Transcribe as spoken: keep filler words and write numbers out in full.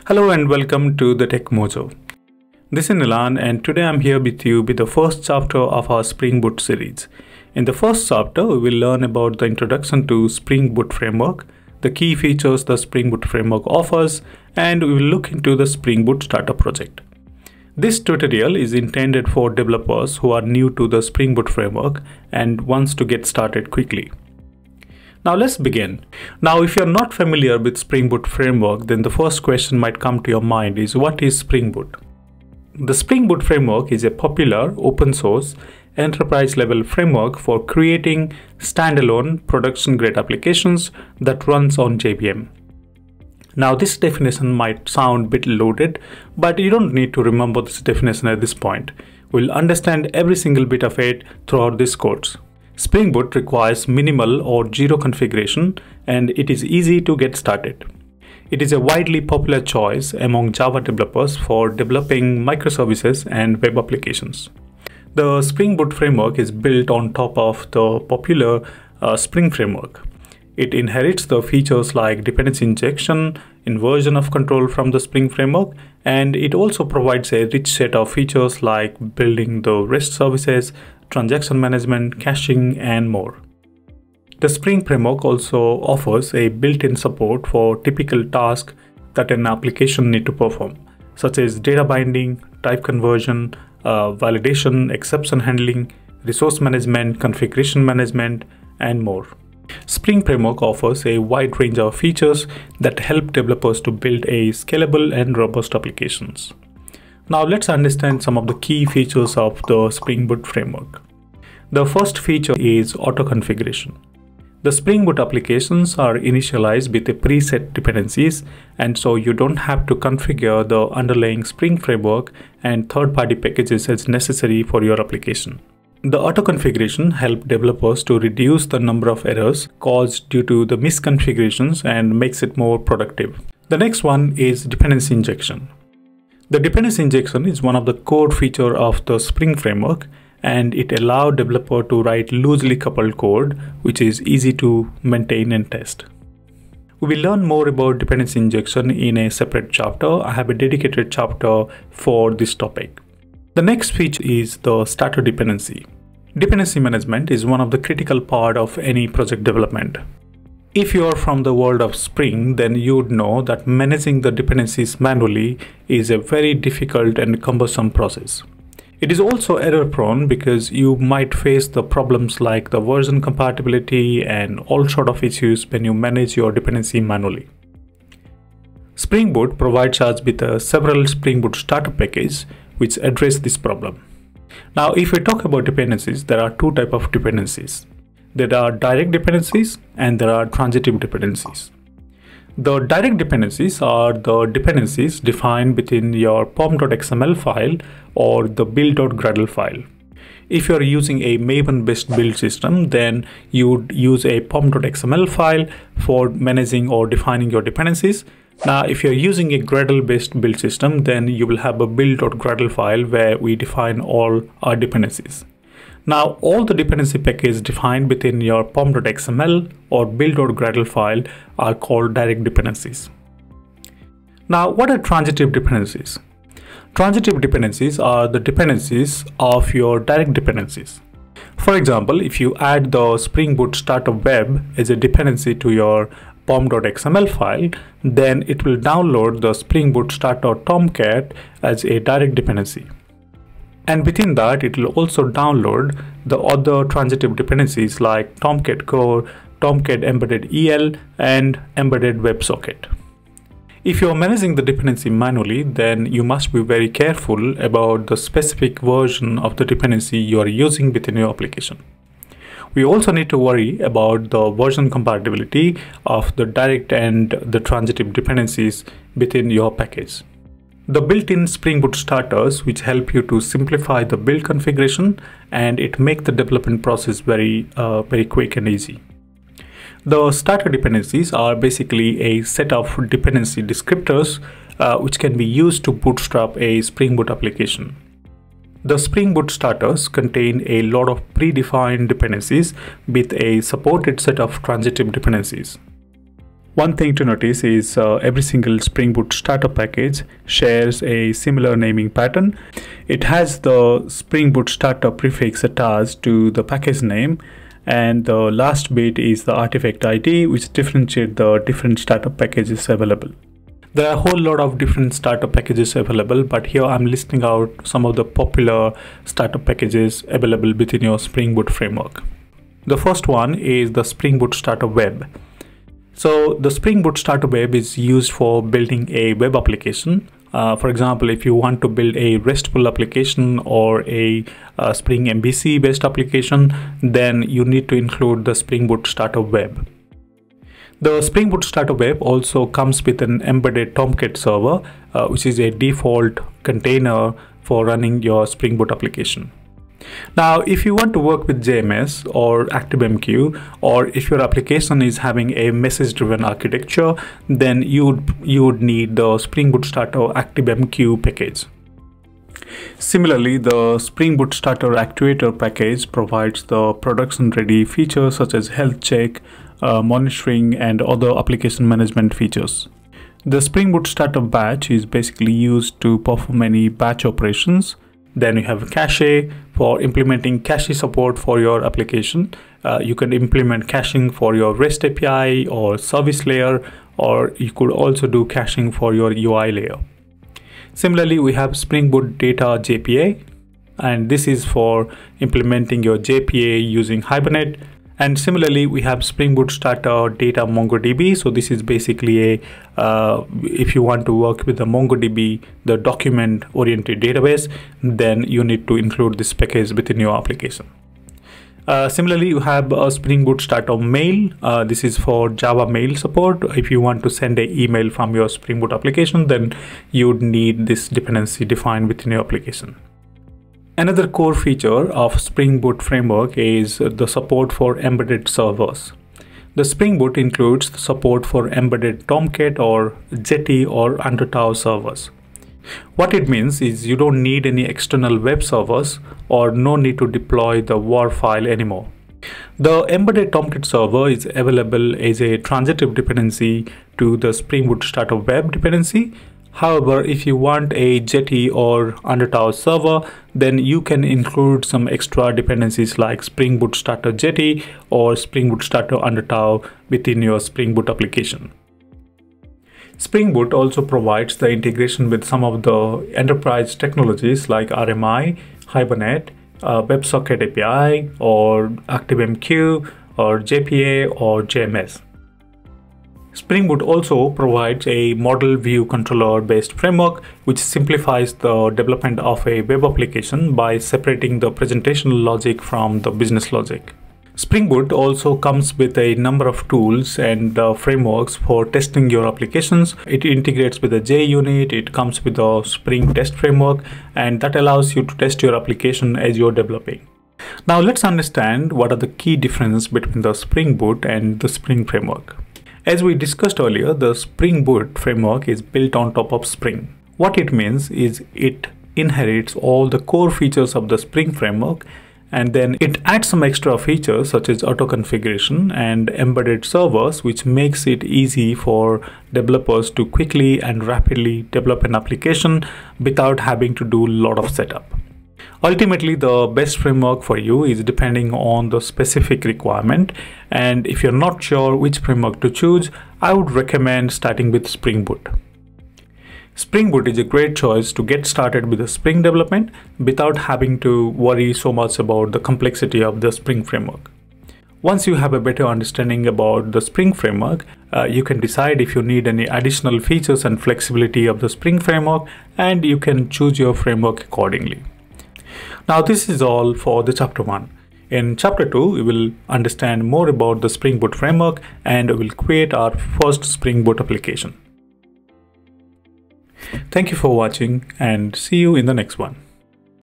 Hello and welcome to the Tech Mojo. This is Nilan and today I'm here with you with the first chapter of our Spring Boot series. In the first chapter, we will learn about the introduction to Spring Boot framework, the key features the Spring Boot framework offers, and we will look into the Spring Boot starter project. This tutorial is intended for developers who are new to the Spring Boot framework and wants to get started quickly. Now let's begin. Now if you're not familiar with Spring Boot framework, then the first question might come to your mind is, what is Spring Boot? The Spring Boot framework is a popular open source enterprise level framework for creating standalone production grade applications that runs on J V M. Now this definition might sound a bit loaded, but you don't need to remember this definition at this point. We'll understand every single bit of it throughout this course. Spring Boot requires minimal or zero configuration and it is easy to get started. It is a widely popular choice among Java developers for developing microservices and web applications. The Spring Boot framework is built on top of the popular uh, Spring framework. It inherits the features like Dependency Injection, inversion of control from the Spring framework, and it also provides a rich set of features like building the REST services, transaction management, caching, and more. The Spring framework also offers a built-in support for typical tasks that an application needs to perform, such as data binding, type conversion, uh, validation, exception handling, resource management, configuration management, and more. Spring framework offers a wide range of features that help developers to build a scalable and robust applications. Now let's understand some of the key features of the Spring Boot framework. The first feature is auto configuration. The Spring Boot applications are initialized with a preset dependencies, and so you don't have to configure the underlying Spring framework and third-party packages as necessary for your application. The auto configuration helps developers to reduce the number of errors caused due to the misconfigurations and makes it more productive. The next one is Dependency Injection. The Dependency Injection is one of the core features of the Spring framework, and it allows developers to write loosely coupled code which is easy to maintain and test. We will learn more about Dependency Injection in a separate chapter. I have a dedicated chapter for this topic. The next feature is the starter dependency. Dependency management is one of the critical part of any project development. If you are from the world of Spring, then you would know that managing the dependencies manually is a very difficult and cumbersome process. It is also error prone because you might face the problems like the version compatibility and all sort of issues when you manage your dependency manually. Spring Boot provides us with uh, several Spring Boot starter packages which address this problem. Now if we talk about dependencies, there are two types of dependencies. There are direct dependencies and there are transitive dependencies. The direct dependencies are the dependencies defined within your pom.xml file or the build.gradle file. If you are using a Maven-based build system, then you would use a pom.xml file for managing or defining your dependencies. Now, if you're using a Gradle-based build system, then you will have a build.gradle file where we define all our dependencies. Now, all the dependency packages defined within your pom.xml or build.gradle file are called direct dependencies. Now, what are transitive dependencies? Transitive dependencies are the dependencies of your direct dependencies. For example, if you add the Spring Boot starter web as a dependency to your pom.xml file, then it will download the Spring Boot starter Tomcat as a direct dependency. And within that, it will also download the other transitive dependencies like Tomcat Core, Tomcat Embedded E L, and Embedded WebSocket. If you are managing the dependency manually, then you must be very careful about the specific version of the dependency you are using within your application. We also need to worry about the version compatibility of the direct and the transitive dependencies within your package. The built-in Spring Boot starters which help you to simplify the build configuration, and it makes the development process very, uh, very quick and easy. The starter dependencies are basically a set of dependency descriptors uh, which can be used to bootstrap a Spring Boot application. The Spring Boot starters contain a lot of predefined dependencies with a supported set of transitive dependencies. One thing to notice is uh, every single Spring Boot starter package shares a similar naming pattern. It has the Spring Boot starter prefix attached to the package name, and the last bit is the artifact I D, which differentiates the different starter packages available. There are a whole lot of different starter packages available, but here I'm listing out some of the popular starter packages available within your Spring Boot framework. The first one is the Spring Boot Starter Web. So the Spring Boot Starter Web is used for building a web application. Uh, for example, if you want to build a RESTful application or a, a Spring M V C based application, then you need to include the Spring Boot Starter Web. The Spring Boot Starter Web also comes with an embedded Tomcat server, uh, which is a default container for running your Spring Boot application. Now, if you want to work with J M S or ActiveMQ, or if your application is having a message-driven architecture, then you would, you would need the Spring Boot Starter ActiveMQ package. Similarly, the Spring Boot Starter Actuator package provides the production-ready features such as health check, uh, monitoring, and other application management features. The Spring Boot Starter batch is basically used to perform any batch operations. Then you have cache for implementing cache support for your application. Uh, you can implement caching for your REST A P I or service layer, or you could also do caching for your U I layer. Similarly, we have Spring Boot Data J P A, and this is for implementing your J P A using Hibernate. And similarly, we have Spring Boot Starter Data MongoDB. So this is basically a, uh, if you want to work with the MongoDB, the document-oriented database, then you need to include this package within your application. Uh, similarly, you have a Spring Boot Starter Mail. Uh, this is for Java mail support. If you want to send an email from your Spring Boot application, then you would need this dependency defined within your application. Another core feature of Spring Boot framework is the support for embedded servers. The Spring Boot includes the support for embedded Tomcat or Jetty or Undertow servers. What it means is you don't need any external web servers or no need to deploy the war file anymore. The embedded Tomcat server is available as a transitive dependency to the Spring Boot Starter Web dependency. However, if you want a Jetty or Undertow server, then you can include some extra dependencies like Spring Boot Starter Jetty or Spring Boot Starter Undertow within your Spring Boot application. Spring Boot also provides the integration with some of the enterprise technologies like R M I, Hibernate, uh, WebSocket A P I, or ActiveMQ, or J P A, or J M S. Spring Boot also provides a model view controller based framework which simplifies the development of a web application by separating the presentational logic from the business logic. Spring Boot also comes with a number of tools and uh, frameworks for testing your applications. It integrates with a JUnit, it comes with a Spring Test framework, and that allows you to test your application as you're developing. Now let's understand what are the key differences between the Spring Boot and the Spring framework. As we discussed earlier, the Spring Boot framework is built on top of Spring. What it means is it inherits all the core features of the Spring framework, and then it adds some extra features such as auto configuration and embedded servers, which makes it easy for developers to quickly and rapidly develop an application without having to do a lot of setup. Ultimately, the best framework for you is depending on the specific requirement, and if you're not sure which framework to choose, I would recommend starting with Spring Boot. Spring Boot is a great choice to get started with the Spring development without having to worry so much about the complexity of the Spring framework. Once you have a better understanding about the Spring framework, uh, you can decide if you need any additional features and flexibility of the Spring framework, and you can choose your framework accordingly. Now this is all for the chapter one. In chapter two, we will understand more about the Spring Boot framework and we will create our first Spring Boot application. Thank you for watching and see you in the next one.